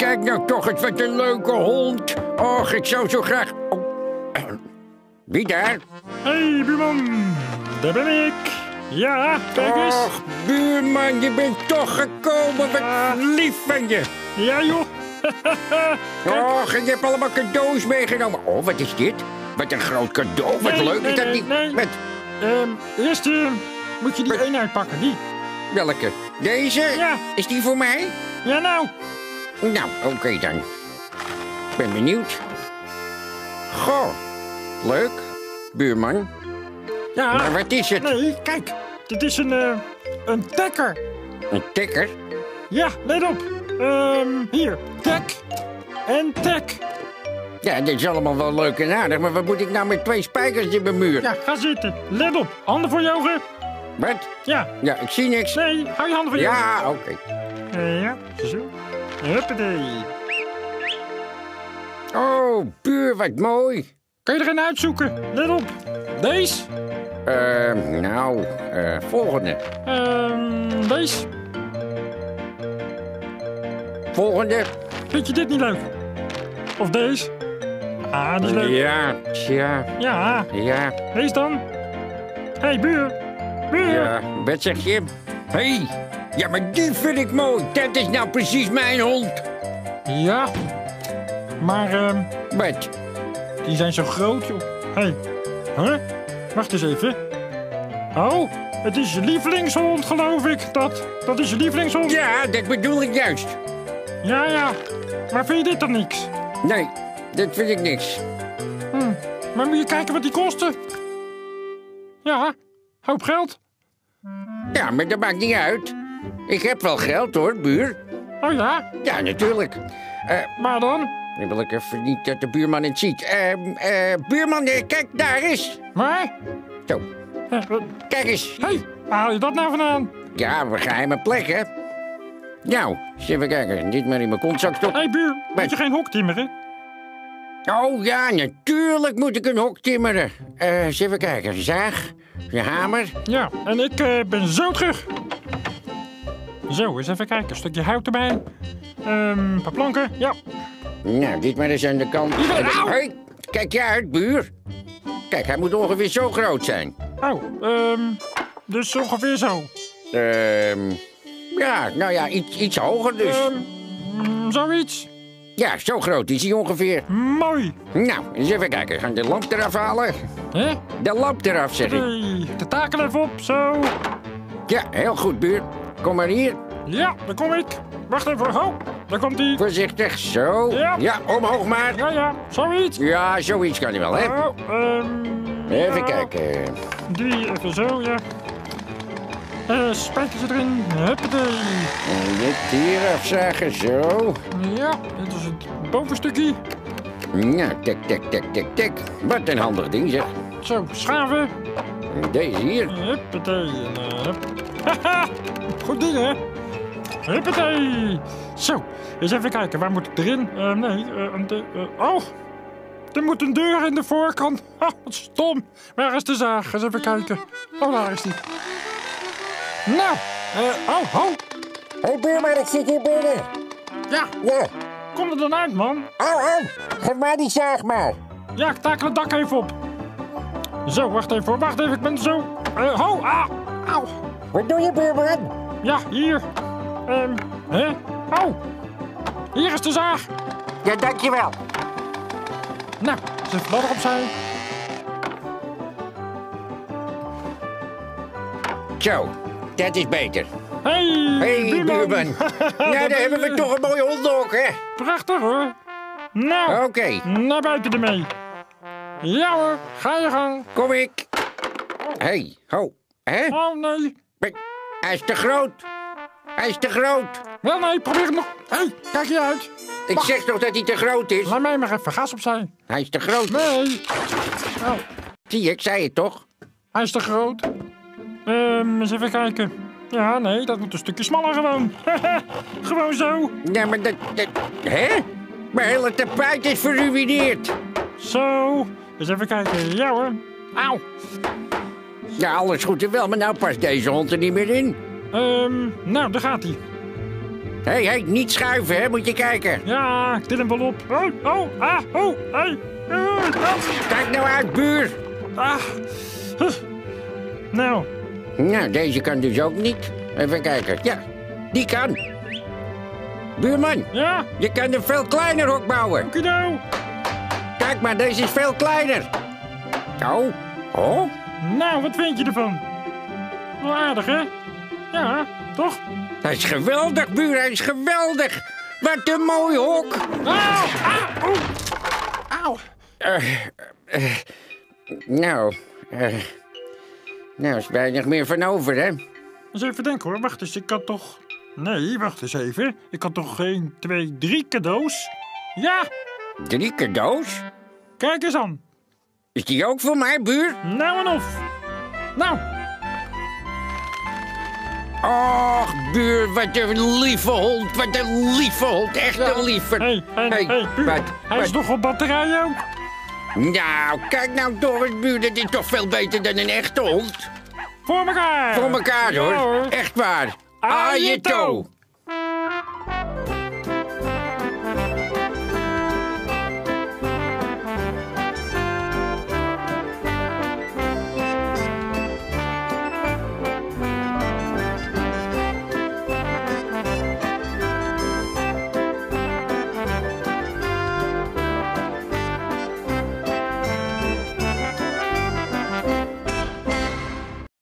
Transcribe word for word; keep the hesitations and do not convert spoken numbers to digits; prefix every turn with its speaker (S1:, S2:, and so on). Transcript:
S1: kijk nou toch eens, wat een leuke hond. Och, ik zou zo graag... Oh. Wie daar?
S2: Hé, hey, buurman. Daar ben ik. Ja, kijk eens.
S1: Och, buurman, je bent toch gekomen. Wat uh, lief van je.
S2: Ja, joh.
S1: Och, en je hebt allemaal cadeaus meegenomen. Oh, wat is dit? Wat een groot cadeau. Wat
S2: nee,
S1: leuk
S2: nee,
S1: is dat
S2: nee,
S1: niet.
S2: Nee.
S1: Wat?
S2: Um, eerst uh, moet je die één uitpakken, die.
S1: Welke? Deze?
S2: Ja.
S1: Is die voor mij?
S2: Ja, nou.
S1: Nou, oké okay dan. Ik ben benieuwd. Goh, leuk, buurman.
S2: Ja.
S1: Maar wat is het?
S2: Nee, kijk. Dit is een, uh, een tekker.
S1: Een tekker?
S2: Ja, let op. Um, hier, tek en tek.
S1: Ja, dit is allemaal wel leuk en aardig, maar wat moet ik nou met twee spijkers in mijn muur?
S2: Ja, ga zitten. Let op. Handen voor je ogen.
S1: Wat?
S2: Ja.
S1: Ja, ik zie niks.
S2: Nee, hou je handen voor je ogen.
S1: Ja, oké.
S2: Okay. Uh, ja, zo. Huppatee.
S1: Oh, buur, wat mooi.
S2: Kun je er een uitzoeken? Let op. Deze.
S1: Eh, uh, nou, uh, volgende.
S2: Ehm, deze.
S1: Volgende.
S2: Vind je dit niet leuk? Of deze? Ah, die is leuk.
S1: Ja, ja.
S2: Ja.
S1: Ja.
S2: Deze dan? Hé, hey, buur. Buur.
S1: Ja, wat zeg je? Hé, hey. Ja, maar die vind ik mooi. Dat is nou precies mijn hond.
S2: Ja. Maar, ehm... Um,
S1: wat?
S2: Die zijn zo groot, joh. Hé. Hey. Huh? Wacht eens even. Oh, het is je lievelingshond, geloof ik. Dat, dat is je lievelingshond.
S1: Ja, dat bedoel ik juist.
S2: Ja, ja. Maar vind je dit dan niks?
S1: Nee, dat vind ik niks.
S2: Hm. Maar moet je kijken wat die kosten. Ja, hoop geld.
S1: Ja, maar dat maakt niet uit. Ik heb wel geld, hoor, buur.
S2: Oh ja?
S1: Ja, natuurlijk. Uh,
S2: maar dan?
S1: Dan wil ik even niet dat de buurman het ziet. Uh, uh, buurman, uh, kijk, daar is.
S2: Waar?
S1: Zo.
S2: Uh, uh.
S1: Kijk eens.
S2: Hé, hey, waar haal je dat nou vandaan?
S1: Ja, we geheime plek, hè. Nou, eens even kijken. Dit maar in mijn kontzak stoppen.
S2: Hé, hey, buur, moet je geen hok timmeren?
S1: Oh ja, natuurlijk moet ik een hok timmeren. Uh, eens even kijken. Zaag, je hamer.
S2: Ja, en ik uh, ben zo terug. Zo, eens even kijken. Een stukje hout erbij. Um, een paar planken, ja.
S1: Nou, dit maar eens aan de kant.
S2: Hé,
S1: hey, kijk je uit, buur. Kijk, hij moet ongeveer zo groot zijn.
S2: Oh, um, dus ongeveer zo.
S1: Ehm, um, ja, nou ja, iets, iets hoger dus.
S2: Um, zoiets.
S1: Ja, zo groot is hij ongeveer.
S2: Mooi.
S1: Nou, eens even kijken. Gaan de lamp eraf halen?
S2: Hè?
S1: De lamp eraf, zeg ik.
S2: Nee, de taken even op, zo.
S1: Ja, heel goed, buur. Kom maar hier.
S2: Ja, daar kom ik. Wacht even, ho. Daar komt hij.
S1: Voorzichtig, zo.
S2: Ja.
S1: Ja, omhoog maar.
S2: Ja, ja, zoiets.
S1: Ja, zoiets kan hij wel, hè?
S2: Oh, um,
S1: even
S2: ja.
S1: kijken.
S2: Die even zo, ja. Uh, spijkers erin. Huppatee.
S1: En dit hier afzagen, zo.
S2: Ja, dit is het bovenstukje.
S1: Nou, tik, tik, tik, tik, tik. Wat een handig ding, zeg.
S2: Zo, schaven.
S1: En deze hier.
S2: Huppatee. En, uh, hup. Haha, goed ding, hè? Huppatee. Zo, eens even kijken. Waar moet ik erin? Uh, nee, uh, een de, uh, oh, er moet een deur in de voorkant. Oh, wat stom. Waar is de zaag? Eens even kijken. Oh, daar is die. Nou, uh, oh, ho.
S1: Hé, hey, buurman, ik zit hier binnen.
S2: Ja.
S1: Ja.
S2: Kom er dan uit, man.
S1: Au, au. Geef mij die zaag maar.
S2: Ja, ik takel het dak even op. Zo, wacht even, wacht even. Ik ben zo... Uh, ho, ah, au.
S1: Wat doe je, buurman?
S2: Ja, hier. Ehm, um, hè? Au. Hier is de zaag.
S1: Ja, dankjewel.
S2: Nou, eens even ladder opzij.
S1: Zo, dat is beter.
S2: Hey,
S1: hey, buurman. buurman. Ja, daar hebben we toch een mooie hond ook, hè?
S2: Prachtig, hoor. Nou,
S1: oké. Okay.
S2: Naar buiten ermee. Ja hoor, ga je gang.
S1: Kom ik. Hé, hey, ho. Hè?
S2: Oh, nee.
S1: Hij is te groot. Hij is te groot.
S2: Wel, nee, probeer hem nog. Hé, hey, kijk je uit.
S1: Ik Wacht. zeg toch dat hij te groot is?
S2: Laat mij maar even gas opzij.
S1: Hij is te groot.
S2: Nee. Oh.
S1: Zie je, ik zei het toch?
S2: Hij is te groot. Ehm, um, eens even kijken. Ja, nee, dat moet een stukje smaller gewoon. Gewoon zo.
S1: Ja, maar dat, dat... Hè? Mijn hele tapijt is verruineerd.
S2: Zo. Eens even kijken. Ja hoor. Auw.
S1: Ja, alles goed en wel, maar nou past deze hond er niet meer in.
S2: Ehm, um, nou, daar gaat hij.
S1: Hé, hey, hey, niet schuiven, hè? Moet je kijken.
S2: Ja, ik til hem wel op. Oh, oh, ah, oh, hey. Uh, ah,
S1: Kijk nou uit, buur.
S2: ah. Huh. Nou,
S1: Nou, deze kan dus ook niet. Even kijken. Ja, die kan. Buurman,
S2: ja,
S1: je kan een veel kleiner hok bouwen.
S2: kiddo.
S1: Kijk maar, deze is veel kleiner. Oh, oh.
S2: Nou, wat vind je ervan? Wel aardig, hè? Ja, toch?
S1: Hij is geweldig, buur, hij is geweldig. Wat een mooi hok.
S2: Auw, ah, oeh. Auw.
S1: Eh, eh, nou, eh, nou is weinig meer van over, hè?
S2: Eens even denken hoor, wacht eens, ik had toch... Nee, wacht eens even. Ik had toch één, twee, drie cadeaus? Ja,
S1: Drie cadeaus?
S2: kijk eens aan.
S1: Is die ook voor mij, buur?
S2: Nou en of. Nou,
S1: Och, buur, wat een lieve hond, wat een lieve hond, echt een lieve.
S2: hé, hey,
S1: Hey,
S2: hey, buur,
S1: wat,
S2: hij is
S1: wat?
S2: nog op batterij ook.
S1: Nou, kijk nou door het buur, dat is toch veel beter dan een echte hond?
S2: Voor elkaar.
S1: Voor elkaar,
S2: Ja,
S1: hoor.
S2: hoor.
S1: Echt waar.
S2: Ajeto.
S1: Ajeto.